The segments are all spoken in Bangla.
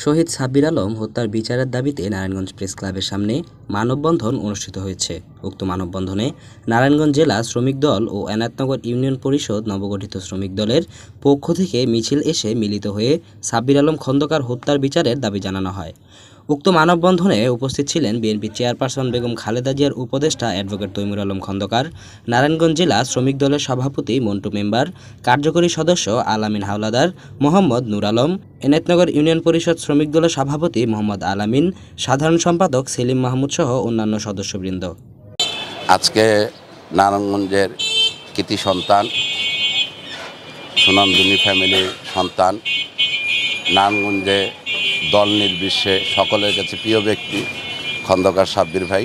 শহীদ সাব্বির আলম হত্যার বিচারের দাবিতে নারায়ণগঞ্জ প্রেস ক্লাবের সামনে মানববন্ধন অনুষ্ঠিত হয়েছে। উক্ত মানববন্ধনে নারায়ণগঞ্জ জেলা শ্রমিক দল ও তনগর ইউনিয়ন পরিষদ নবগঠিত শ্রমিক দলের পক্ষ থেকে মিছিল এসে মিলিত হয়ে সাব্বির আলম খন্দকার হত্যার বিচারের দাবি জানানো হয়। উক্ত মানববন্ধনে উপস্থিত ছিলেন বিএনপি চেয়ারপারসন বেগম খালেদা জিয়ার উপদেষ্টা অ্যাডভোকেট তৈমুর আলম খন্দকার, নারায়ণগঞ্জ জেলা শ্রমিক দলের সভাপতি মন্টু মেম্বার, কার্যকরী সদস্য আলামিন হাওলাদার, মোহাম্মদ নূর আলম, তনগর ইউনিয়ন পরিষদ শ্রমিক দলের সভাপতি মোহাম্মদ আলামিন, সাধারণ সম্পাদক সেলিম মাহমুদ সহ অন্যান্য সদস্যবৃন্দ। আজকে নারায়ণগঞ্জের কৃতি সন্তান, সুনামধন্য ফ্যামিলির সন্তান, নারায়ণগঞ্জে দল নির্বিশেষে সকলের কাছে প্রিয় ব্যক্তি খন্দকার সাব্বির ভাই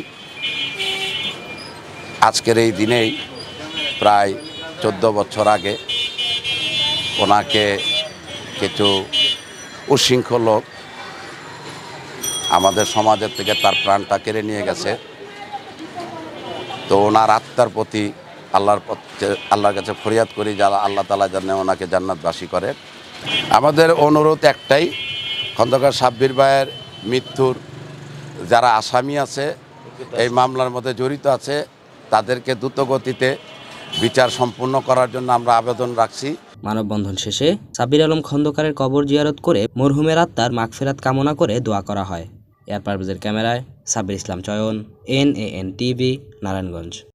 আজকের এই দিনেই প্রায় 14 বছর আগে ওনাকে কিছু উশৃঙ্খল লোক আমাদের সমাজের থেকে তার প্রাণটা কেড়ে নিয়ে গেছে। তো ওনার আত্মার প্রতি আল্লাহর কাছে ফরিয়াদ করি, যারা আল্লাহ তাআলা যেন ওনাকে জান্নাতবাসী করে। আমাদের অনুরোধ একটাই, খন্দকার সাব্বির ভাইয়ের মৃত্যুর যারা আসামি আছে, এই মামলার মধ্যে জড়িত আছে, তাদেরকে দ্রুতগতিতে বিচার সম্পূর্ণ করার জন্য আমরা আবেদন রাখছি। মানববন্ধন শেষে সাব্বির আলম খন্দকারের কবর জিয়ারত করে মরহুমের আত্মার মাগফিরাত কামনা করে দোয়া করা হয়। এয়ার পারভেজের ক্যামেরায় সাব্বির ইসলাম চয়ন, NAN TV, নারায়ণগঞ্জ।